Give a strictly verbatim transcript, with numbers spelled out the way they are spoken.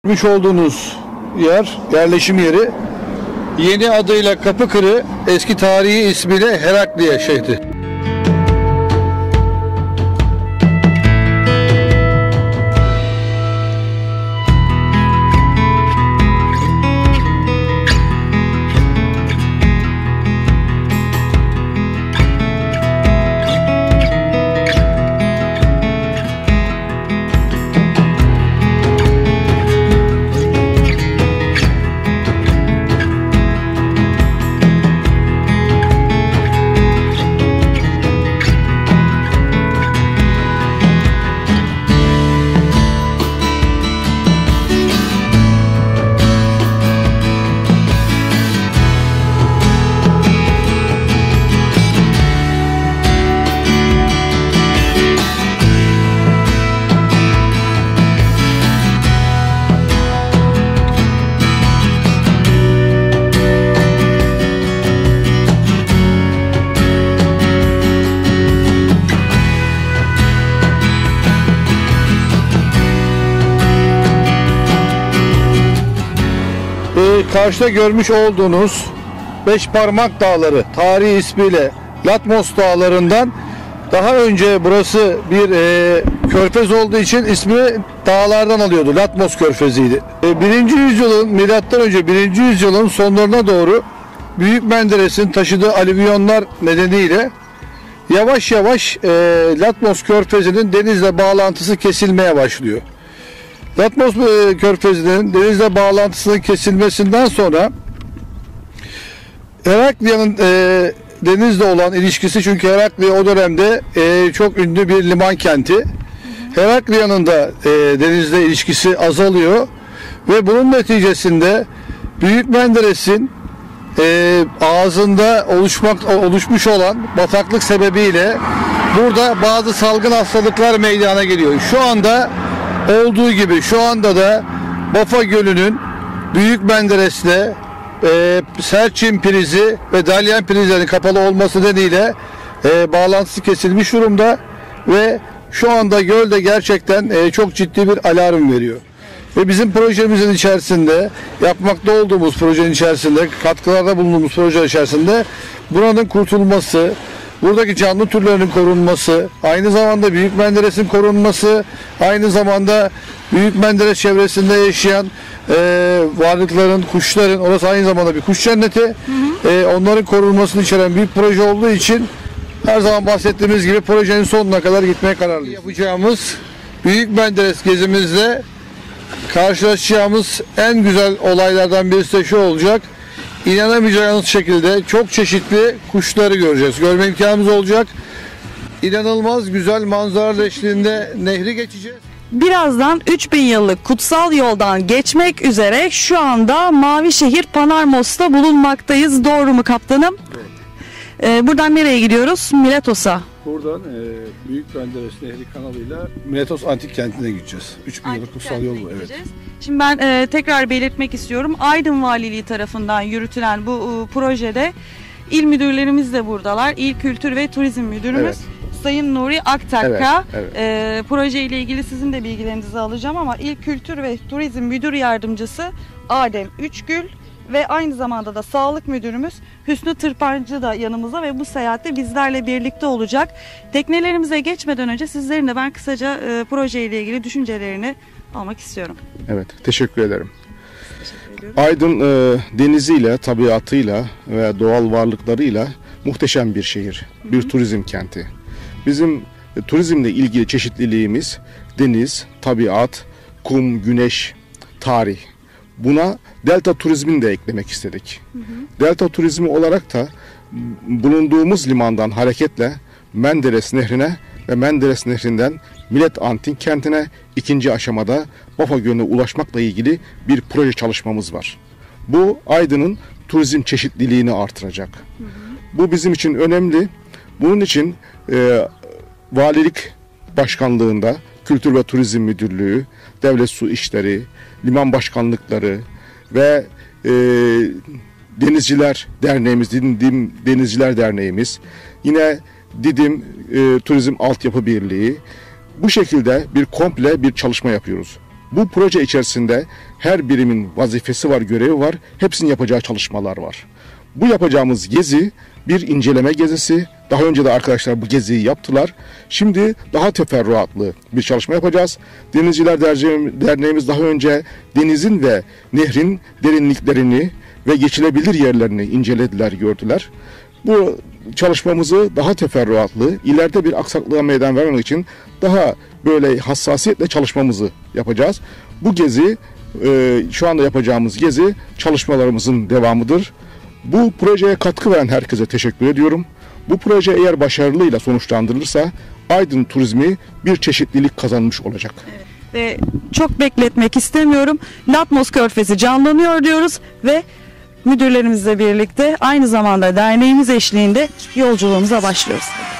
Görmüş olduğunuz yer, yerleşim yeri, yeni adıyla Kapıkırı, eski tarihi ismiyle Herakliye şehri. Karşıda görmüş olduğunuz Beş Parmak Dağları, tarihi ismiyle Latmos Dağları'ndan daha önce burası bir e, körfez olduğu için ismi dağlardan alıyordu. Latmos Körfezi'ydi. E, birinci yüzyılın, milattan önce birinci yüzyılın sonlarına doğru Büyük Menderes'in taşıdığı alüvyonlar nedeniyle yavaş yavaş e, Latmos Körfezi'nin denizle bağlantısı kesilmeye başlıyor. Latmos Körfezi'nin denizle bağlantısının kesilmesinden sonra Heraklia'nın e, denizle olan ilişkisi, çünkü Heraklia o dönemde e, çok ünlü bir liman kenti. Heraklia'nın da e, denizle ilişkisi azalıyor ve bunun neticesinde Büyük Menderes'in e, ağzında oluşmak oluşmuş olan bataklık sebebiyle burada bazı salgın hastalıklar meydana geliyor. Şu anda olduğu gibi şu anda da Bafa Gölü'nün Büyük Menderes'le e, Serçin prizi ve Dalyan prizlerinin kapalı olması nedeniyle e, bağlantısı kesilmiş durumda ve şu anda gölde gerçekten e, çok ciddi bir alarm veriyor. Ve bizim projemizin içerisinde, yapmakta olduğumuz projenin içerisinde, katkılarda bulunduğumuz proje içerisinde buranın kurtulması, buradaki canlı türlerinin korunması, aynı zamanda Büyük Menderes'in korunması, aynı zamanda Büyük Menderes çevresinde yaşayan e, varlıkların, kuşların, orası aynı zamanda bir kuş cenneti, hı hı. E, onların korunmasını içeren bir proje olduğu için her zaman bahsettiğimiz gibi projenin sonuna kadar gitmeye kararlıyız. Yapacağımız Büyük Menderes gezimizde karşılaşacağımız en güzel olaylardan birisi de şu olacak: İnanamayacağınız şekilde çok çeşitli kuşları göreceğiz. Görme imkanımız olacak. İnanılmaz güzel manzaralar eşliğinde nehri geçeceğiz. Birazdan üç bin yıllık kutsal yoldan geçmek üzere şu anda Mavişehir Panarmos'ta bulunmaktayız. Doğru mu kaptanım? Evet. Ee, buradan nereye gidiyoruz? Miletos'a. Buradan e, Büyük Menderes Nehri kanalıyla Miletos Antik Kenti'ne gideceğiz. üç bin yıllık kutsal yol bu. Evet. Şimdi ben e, tekrar belirtmek istiyorum. Aydın Valiliği tarafından yürütülen bu e, projede il müdürlerimiz de buradalar. İl Kültür ve Turizm Müdürümüz evet. Sayın Nuri Aktakka. Evet, evet. E, proje ile ilgili sizin de bilgilerinizi alacağım ama İl Kültür ve Turizm Müdür Yardımcısı Adem Üçgül ve aynı zamanda da Sağlık Müdürümüz Hüsnü Tırpancı da yanımızda ve bu seyahatte bizlerle birlikte olacak. Teknelerimize geçmeden önce sizlerin de ben kısaca e, projeyle ilgili düşüncelerini almak istiyorum. Evet, teşekkür ederim. Teşekkür Aydın e, deniziyle, tabiatıyla ve doğal varlıklarıyla muhteşem bir şehir, Hı-hı. bir turizm kenti. Bizim e, turizmle ilgili çeşitliliğimiz deniz, tabiat, kum, güneş, tarih. Buna delta turizmini de eklemek istedik. Hı hı. Delta turizmi olarak da bulunduğumuz limandan hareketle Menderes Nehri'ne ve Menderes Nehri'nden Millet Antik Kenti'ne ikinci aşamada Bafa Gölü'ne ulaşmakla ilgili bir proje çalışmamız var. Bu Aydın'ın turizm çeşitliliğini artıracak. Hı hı. Bu bizim için önemli. Bunun için e, Valilik Başkanlığı'nda Kültür ve Turizm Müdürlüğü, Devlet Su İşleri, Liman Başkanlıkları ve e, Denizciler Derneğimiz, Didim Denizciler Derneğimiz, yine Didim e, Turizm Altyapı Birliği, bu şekilde bir komple bir çalışma yapıyoruz. Bu proje içerisinde her birimin vazifesi var, görevi var. Hepsinin yapacağı çalışmalar var. Bu yapacağımız gezi bir inceleme gezisi. Daha önce de arkadaşlar bu geziyi yaptılar. Şimdi daha teferruatlı bir çalışma yapacağız. Denizciler Derneğimiz daha önce denizin ve nehrin derinliklerini ve geçilebilir yerlerini incelediler, gördüler. Bu çalışmamızı daha teferruatlı, ileride bir aksaklığa meydan vermemek için daha böyle hassasiyetle çalışmamızı yapacağız. Bu gezi, e, şu anda yapacağımız gezi çalışmalarımızın devamıdır. Bu projeye katkı veren herkese teşekkür ediyorum. Bu proje eğer başarılıyla sonuçlandırılırsa Aydın turizmi bir çeşitlilik kazanmış olacak. Evet. Ve çok bekletmek istemiyorum. Latmos Körfezi canlanıyor diyoruz ve müdürlerimizle birlikte aynı zamanda derneğimiz eşliğinde yolculuğumuza başlıyoruz.